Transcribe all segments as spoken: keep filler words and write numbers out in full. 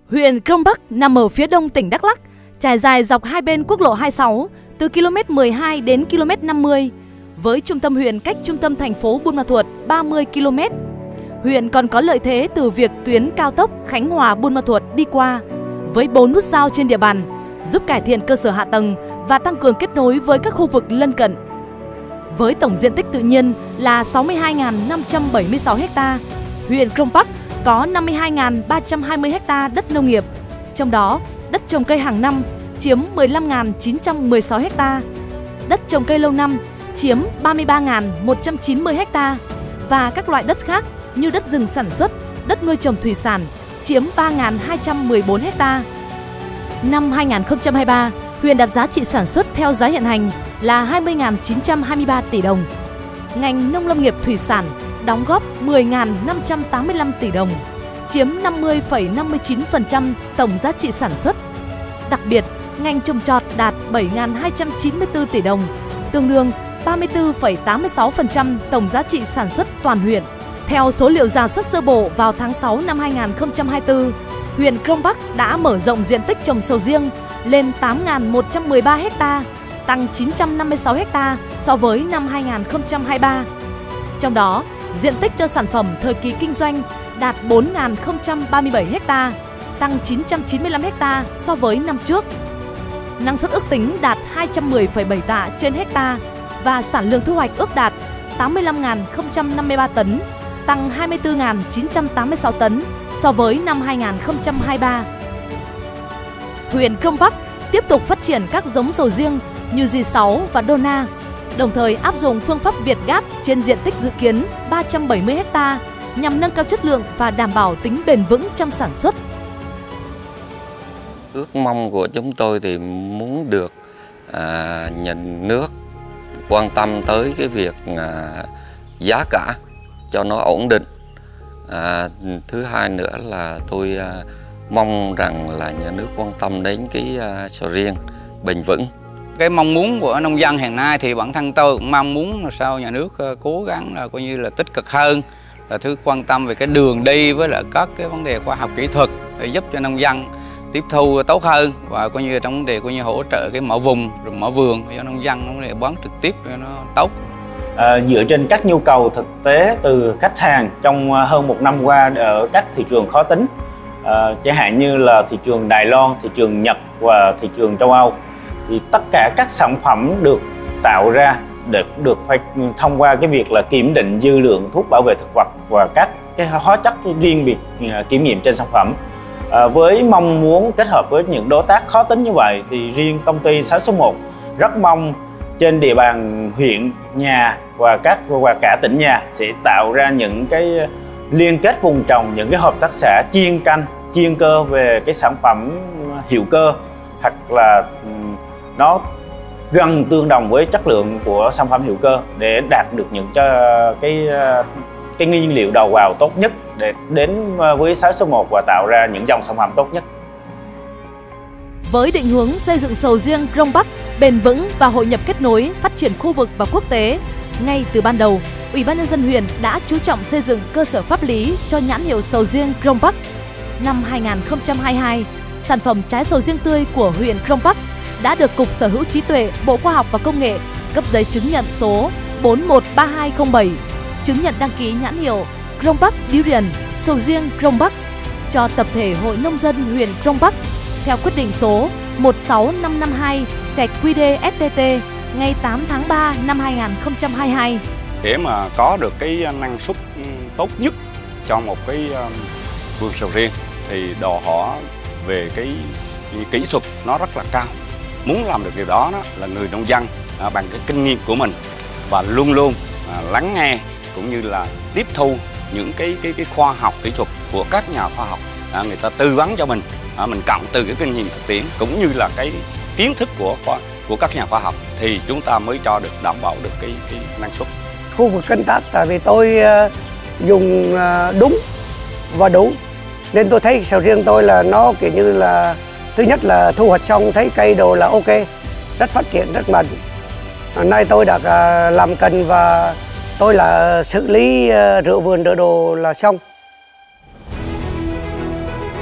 Huyện Crong Bắc nằm ở phía đông tỉnh Đắk Lắk, trải dài dọc hai bên quốc lộ hai mươi sáu từ ki lô mét mười hai đến ki lô mét năm mươi, với trung tâm huyện cách trung tâm thành phố Buôn Ma Thuột ba mươi ki lô mét. Huyện còn có lợi thế từ việc tuyến cao tốc Khánh Hòa - Buôn Ma Thuột đi qua, với bốn nút giao trên địa bàn, giúp cải thiện cơ sở hạ tầng và tăng cường kết nối với các khu vực lân cận. Với tổng diện tích tự nhiên là sáu mươi hai nghìn năm trăm bảy mươi sáu ha, huyện Crong Bắc có năm mươi hai nghìn ba trăm hai mươi ha đất nông nghiệp, trong đó đất trồng cây hàng năm chiếm mười lăm nghìn chín trăm mười sáu ha, đất trồng cây lâu năm chiếm ba mươi ba nghìn một trăm chín mươi ha và các loại đất khác như đất rừng sản xuất, đất nuôi trồng thủy sản chiếm ba nghìn hai trăm mười bốn ha. Năm hai nghìn không trăm hai mươi ba, huyện đạt giá trị sản xuất theo giá hiện hành là hai mươi nghìn chín trăm hai mươi ba tỷ đồng. Ngành nông lâm nghiệp thủy sản đóng góp mười nghìn năm trăm tám mươi lăm tỷ đồng, chiếm năm mươi phẩy năm mươi chín phần trăm tổng giá trị sản xuất. Đặc biệt, ngành trồng trọt đạt bảy nghìn hai trăm chín mươi tư tỷ đồng, tương đương ba mươi tư phẩy tám mươi sáu phần trăm tổng giá trị sản xuất toàn huyện. Theo số liệu rà soát sơ bộ vào tháng sáu năm hai nghìn không trăm hai mươi tư, huyện Crong Bắc đã mở rộng diện tích trồng sầu riêng lên tám nghìn một trăm mười ba ha, tăng chín trăm năm mươi sáu ha so với năm hai nghìn không trăm hai mươi ba. Trong đó, diện tích cho sản phẩm thời kỳ kinh doanh đạt bốn nghìn không trăm ba mươi bảy ha, tăng chín trăm chín mươi lăm ha so với năm trước. Năng suất ước tính đạt hai trăm mười phẩy bảy tạ trên ha và sản lượng thu hoạch ước đạt tám mươi lăm nghìn không trăm năm mươi ba tấn, tăng hai mươi tư nghìn chín trăm tám mươi sáu tấn so với năm hai nghìn không trăm hai mươi ba. Huyện Crong Bắc tiếp tục phát triển các giống sầu riêng như G sáu và Dona, đồng thời áp dụng phương pháp Việt Gáp trên diện tích dự kiến ba trăm bảy mươi ha nhằm nâng cao chất lượng và đảm bảo tính bền vững trong sản xuất. Ước mong của chúng tôi thì muốn được à, nhà nước quan tâm tới cái việc à, giá cả cho nó ổn định. À, thứ hai nữa là tôi à, mong rằng là nhà nước quan tâm đến cái à, sầu riêng bền vững. Cái mong muốn của nông dân hiện nay thì bản thân tôi cũng mong muốn là sao nhà nước cố gắng là coi như là tích cực hơn, là thứ quan tâm về cái đường đi với lại các cái vấn đề khoa học kỹ thuật để giúp cho nông dân tiếp thu tốt hơn, và coi như trong vấn đề coi như hỗ trợ cái mở vùng rồi mở vườn cho nông dân vấn đề bán trực tiếp cho nó tốt. À, dựa trên các nhu cầu thực tế từ khách hàng trong hơn một năm qua ở các thị trường khó tính, à, chẳng hạn như là thị trường Đài Loan, thị trường Nhật và thị trường châu Âu, thì tất cả các sản phẩm được tạo ra được được phải thông qua cái việc là kiểm định dư lượng thuốc bảo vệ thực vật và các cái hóa chất riêng biệt kiểm nghiệm trên sản phẩm. À, với mong muốn kết hợp với những đối tác khó tính như vậy thì riêng công ty sáu số một rất mong trên địa bàn huyện nhà và các và cả tỉnh nhà sẽ tạo ra những cái liên kết vùng trồng, những cái hợp tác xã chuyên canh, chuyên cơ về cái sản phẩm hữu cơ, hoặc là nó gần tương đồng với chất lượng của sản phẩm hữu cơ để đạt được những cho cái cái nguyên liệu đầu vào tốt nhất để đến với sáu số một và tạo ra những dòng sản phẩm tốt nhất. Với định hướng xây dựng sầu riêng Crong Bắc bền vững và hội nhập kết nối phát triển khu vực và quốc tế, ngay từ ban đầu, Ủy ban nhân dân huyện đã chú trọng xây dựng cơ sở pháp lý cho nhãn hiệu sầu riêng Crong Bắc. Năm hai nghìn không trăm hai mươi hai, sản phẩm trái sầu riêng tươi của huyện Crong Bắc đã được Cục Sở hữu trí tuệ Bộ Khoa học và Công nghệ cấp giấy chứng nhận số bốn một ba hai không bảy, chứng nhận đăng ký nhãn hiệu Crong Bắc Durian sầu riêng Crong Bắc cho tập thể Hội nông dân huyện Crong Bắc theo quyết định số một sáu năm năm hai Q D S T T ngày tám tháng ba năm hai nghìn không trăm hai mươi hai. Để mà có được cái năng suất tốt nhất cho một cái vườn sầu riêng thì đòi hỏi về cái kỹ thuật nó rất là cao. Muốn làm được điều đó, đó là người nông dân à, bằng cái kinh nghiệm của mình và luôn luôn à, lắng nghe cũng như là tiếp thu những cái cái cái khoa học kỹ thuật của các nhà khoa học, à, người ta tư vấn cho mình, à, mình cộng từ cái kinh nghiệm thực tiễn cũng như là cái kiến thức của của các nhà khoa học thì chúng ta mới cho được đảm bảo được cái cái năng suất. Khu vực canh tác tại vì tôi uh, dùng uh, đúng và đủ nên tôi thấy sầu riêng tôi là nó kiểu như là thứ nhất là thu hoạch xong thấy cây đồ là ok, rất phát triển, rất mạnh. Hôm nay tôi đã uh, làm cần và tôi là xử lý uh, rửa vườn rửa đồ là xong.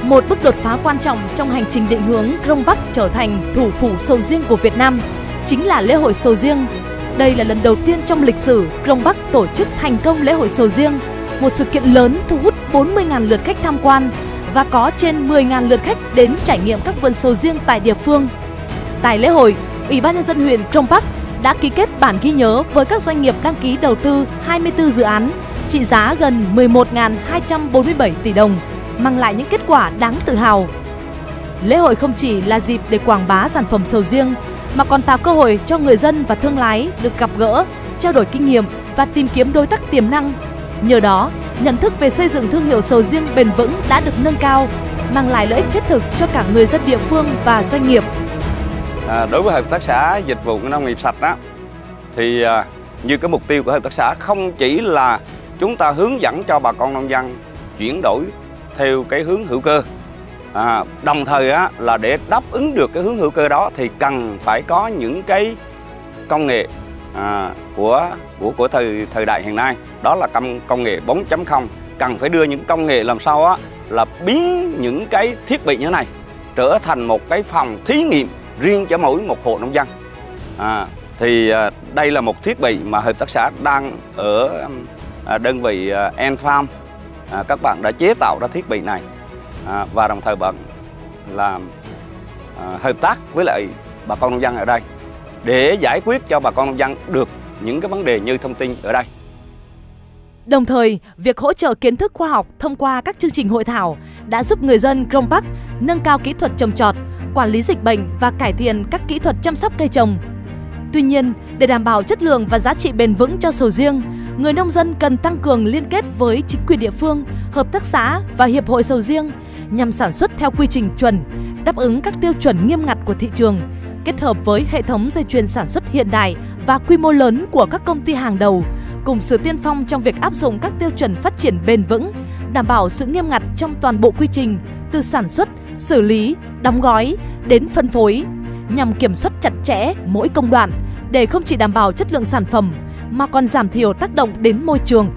một bước đột phá quan trọng trong hành trình định hướng Krông Bắc trở thành thủ phủ sầu riêng của Việt Nam chính là lễ hội sầu riêng. Đây là lần đầu tiên trong lịch sử Krông Bắc tổ chức thành công lễ hội sầu riêng, một sự kiện lớn thu hút bốn mươi nghìn lượt khách tham quan và có trên mười nghìn lượt khách đến trải nghiệm các vườn sầu riêng tại địa phương. Tại lễ hội, Ủy ban Nhân dân huyện Krông Bắc đã ký kết bản ghi nhớ với các doanh nghiệp đăng ký đầu tư hai mươi tư dự án trị giá gần mười một nghìn hai trăm bốn mươi bảy tỷ đồng, mang lại những kết quả đáng tự hào. Lễ hội không chỉ là dịp để quảng bá sản phẩm sầu riêng, mà còn tạo cơ hội cho người dân và thương lái được gặp gỡ, trao đổi kinh nghiệm và tìm kiếm đối tác tiềm năng. Nhờ đó, nhận thức về xây dựng thương hiệu sầu riêng bền vững đã được nâng cao, mang lại lợi ích thiết thực cho cả người dân địa phương và doanh nghiệp. À, đối với hợp tác xã dịch vụ nông nghiệp sạch đó, thì à, như cái mục tiêu của hợp tác xã không chỉ là chúng ta hướng dẫn cho bà con nông dân chuyển đổi theo cái hướng hữu cơ, à, đồng thời á, là để đáp ứng được cái hướng hữu cơ đó thì cần phải có những cái công nghệ à, của của của thời thời đại hiện nay, đó là công công nghệ bốn chấm không. Cần phải đưa những công nghệ làm sao á là biến những cái thiết bị như thế này trở thành một cái phòng thí nghiệm riêng cho mỗi một hộ nông dân. À, thì à, đây là một thiết bị mà hợp tác xã đang ở à, đơn vị à, Enfarm, à, các bạn đã chế tạo ra thiết bị này, à, và đồng thời bạn làm à, hợp tác với lại bà con nông dân ở đây để giải quyết cho bà con nông dân được những cái vấn đề như thông tin ở đây. Đồng thời, việc hỗ trợ kiến thức khoa học thông qua các chương trình hội thảo đã giúp người dân Krông Bắc nâng cao kỹ thuật trồng trọt, quản lý dịch bệnh và cải thiện các kỹ thuật chăm sóc cây trồng. Tuy nhiên, để đảm bảo chất lượng và giá trị bền vững cho sầu riêng, người nông dân cần tăng cường liên kết với chính quyền địa phương, hợp tác xã và hiệp hội sầu riêng nhằm sản xuất theo quy trình chuẩn, đáp ứng các tiêu chuẩn nghiêm ngặt của thị trường, kết hợp với hệ thống dây chuyền sản xuất hiện đại và quy mô lớn của các công ty hàng đầu, cùng sự tiên phong trong việc áp dụng các tiêu chuẩn phát triển bền vững, đảm bảo sự nghiêm ngặt trong toàn bộ quy trình từ sản xuất, xử lý, đóng gói đến phân phối, nhằm kiểm soát chặt chẽ mỗi công đoạn để không chỉ đảm bảo chất lượng sản phẩm mà còn giảm thiểu tác động đến môi trường.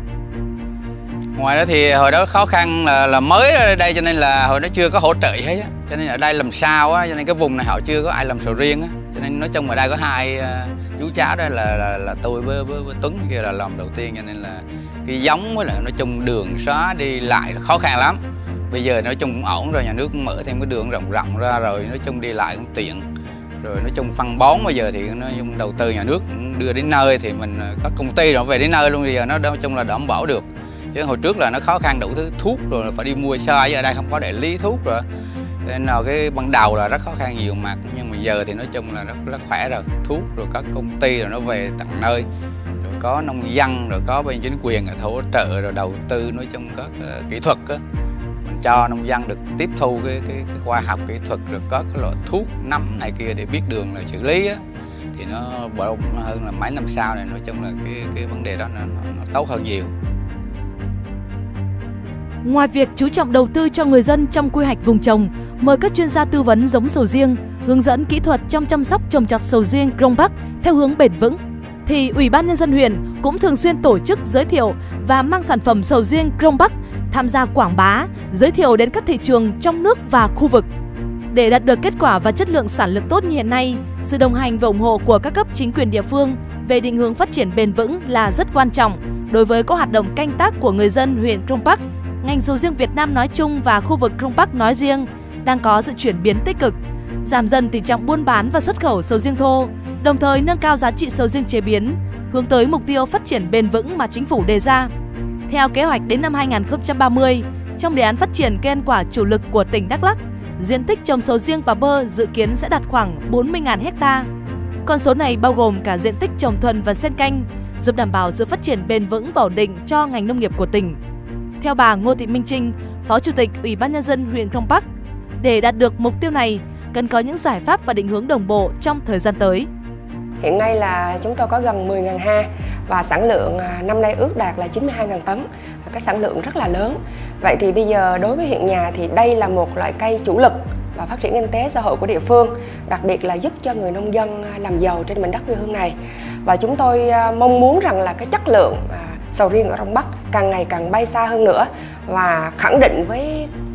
Ngoài đó thì hồi đó khó khăn là, là mới ở đây cho nên là hồi đó chưa có hỗ trợ gì hết á. Cho nên ở đây làm sao á, cho nên cái vùng này họ chưa có ai làm sầu riêng á. Cho nên nói chung ở đây có hai uh, chú cháu đó là là, là tôi với, với, với Tuấn kia là làm đầu tiên, cho nên là cái giống với lại nói chung đường xá đi lại khó khăn lắm. Bây giờ nói chung cũng ổn rồi, nhà nước cũng mở thêm cái đường rộng rộng ra rồi, nói chung đi lại cũng tiện. Rồi nói chung phân bón bây giờ thì nói chung đầu tư nhà nước cũng đưa đến nơi thì mình có công ty rồi về đến nơi luôn, bây giờ nó nói chung là đảm bảo được. Chứ hồi trước là nó khó khăn đủ thứ thuốc rồi phải đi mua xa, ở đây không có đại lý thuốc rồi. Nên là cái ban đầu là rất khó khăn nhiều mặt, nhưng mà giờ thì nói chung là rất rất khỏe rồi, thuốc rồi các công ty rồi nó về tận nơi, rồi có nông dân rồi có bên chính quyền rồi hỗ trợ rồi đầu tư, nói chung các uh, kỹ thuật á, mình cho nông dân được tiếp thu cái, cái, cái khoa học kỹ thuật rồi có cái loại thuốc nấm này kia để biết đường là xử lý á, thì nó bổ hơn là mấy năm sau này, nói chung là cái cái vấn đề đó nó, nó, nó tốt hơn nhiều. Ngoài việc chú trọng đầu tư cho người dân trong quy hoạch vùng trồng, mời các chuyên gia tư vấn giống sầu riêng, hướng dẫn kỹ thuật trong chăm sóc trồng trọt sầu riêng Krông Bắc theo hướng bền vững, thì Ủy ban Nhân dân huyện cũng thường xuyên tổ chức giới thiệu và mang sản phẩm sầu riêng Krông Bắc tham gia quảng bá, giới thiệu đến các thị trường trong nước và khu vực. Để đạt được kết quả và chất lượng sản lượng tốt như hiện nay, sự đồng hành và ủng hộ của các cấp chính quyền địa phương về định hướng phát triển bền vững là rất quan trọng đối với các hoạt động canh tác của người dân huyện Krông Bắc. Ngành sầu riêng Việt Nam nói chung và khu vực Krông Bắc nói riêng đang có sự chuyển biến tích cực, giảm dần tỷ trọng buôn bán và xuất khẩu sầu riêng thô, đồng thời nâng cao giá trị sầu riêng chế biến, hướng tới mục tiêu phát triển bền vững mà chính phủ đề ra. Theo kế hoạch đến năm hai nghìn không trăm ba mươi, trong đề án phát triển cây ăn quả chủ lực của tỉnh Đắk Lắk, diện tích trồng sầu riêng và bơ dự kiến sẽ đạt khoảng bốn mươi nghìn héc-ta. Con số này bao gồm cả diện tích trồng thuần và xen canh, giúp đảm bảo sự phát triển bền vững và ổn định cho ngành nông nghiệp của tỉnh. Theo bà Ngô Thị Minh Trinh, Phó Chủ tịch Ủy ban Nhân dân huyện Krông Bắc, để đạt được mục tiêu này, cần có những giải pháp và định hướng đồng bộ trong thời gian tới. Hiện nay là chúng tôi có gần mười nghìn ha và sản lượng năm nay ước đạt là chín mươi hai nghìn tấn, cái sản lượng rất là lớn. Vậy thì bây giờ đối với huyện nhà thì đây là một loại cây chủ lực và phát triển kinh tế xã hội của địa phương, đặc biệt là giúp cho người nông dân làm giàu trên mảnh đất quê hương này. Và chúng tôi mong muốn rằng là cái chất lượng sầu riêng ở Krông Bắc càng ngày càng bay xa hơn nữa và khẳng định với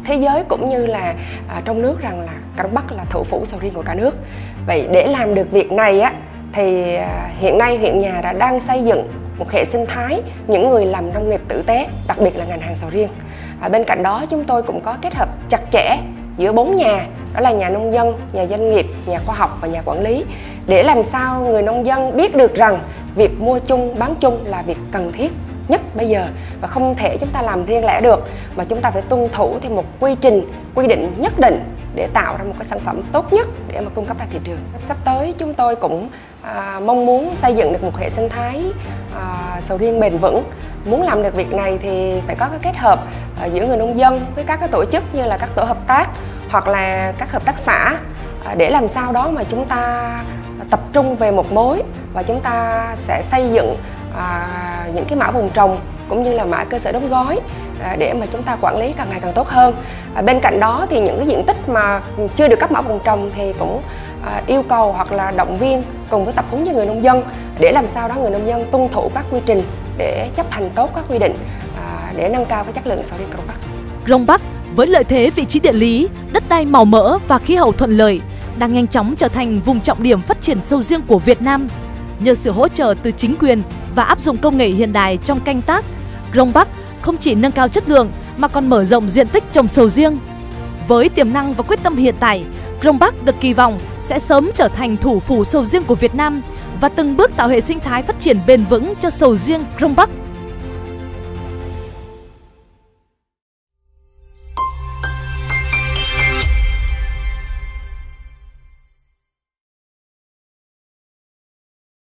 thế giới cũng như là à, trong nước rằng là Crong Bắc là thủ phủ sầu riêng của cả nước. Vậy để làm được việc này á thì à, hiện nay huyện nhà đã đang xây dựng một hệ sinh thái những người làm nông nghiệp tử tế, đặc biệt là ngành hàng sầu riêng. À, bên cạnh đó chúng tôi cũng có kết hợp chặt chẽ giữa bốn nhà, đó là nhà nông dân, nhà doanh nghiệp, nhà khoa học và nhà quản lý, để làm sao người nông dân biết được rằng việc mua chung, bán chung là việc cần thiết nhất bây giờ, và không thể chúng ta làm riêng lẻ được, mà chúng ta phải tuân thủ theo một quy trình, quy định nhất định để tạo ra một cái sản phẩm tốt nhất để mà cung cấp ra thị trường. Sắp tới chúng tôi cũng à, mong muốn xây dựng được một hệ sinh thái à, sầu riêng bền vững. Muốn làm được việc này thì phải có cái kết hợp à, giữa người nông dân với các cái tổ chức như là các tổ hợp tác hoặc là các hợp tác xã, à, để làm sao đó mà chúng ta tập trung về một mối và chúng ta sẽ xây dựng à, những cái mã vùng trồng cũng như là mã cơ sở đóng gói à, để mà chúng ta quản lý càng ngày càng tốt hơn. À, bên cạnh đó thì những cái diện tích mà chưa được cấp mã vùng trồng thì cũng à, yêu cầu hoặc là động viên cùng với tập huấn cho người nông dân để làm sao đó người nông dân tuân thủ các quy trình để chấp hành tốt các quy định à, để nâng cao cái chất lượng sầu riêng Crong Bắc. Crong Bắc với lợi thế vị trí địa lý, đất đai màu mỡ và khí hậu thuận lợi đang nhanh chóng trở thành vùng trọng điểm phát triển sầu riêng của Việt Nam. Nhờ sự hỗ trợ từ chính quyền và áp dụng công nghệ hiện đại trong canh tác, Crong Bắc không chỉ nâng cao chất lượng mà còn mở rộng diện tích trồng sầu riêng. Với tiềm năng và quyết tâm hiện tại, Crong Bắc được kỳ vọng sẽ sớm trở thành thủ phủ sầu riêng của Việt Nam và từng bước tạo hệ sinh thái phát triển bền vững cho sầu riêng Crong Bắc.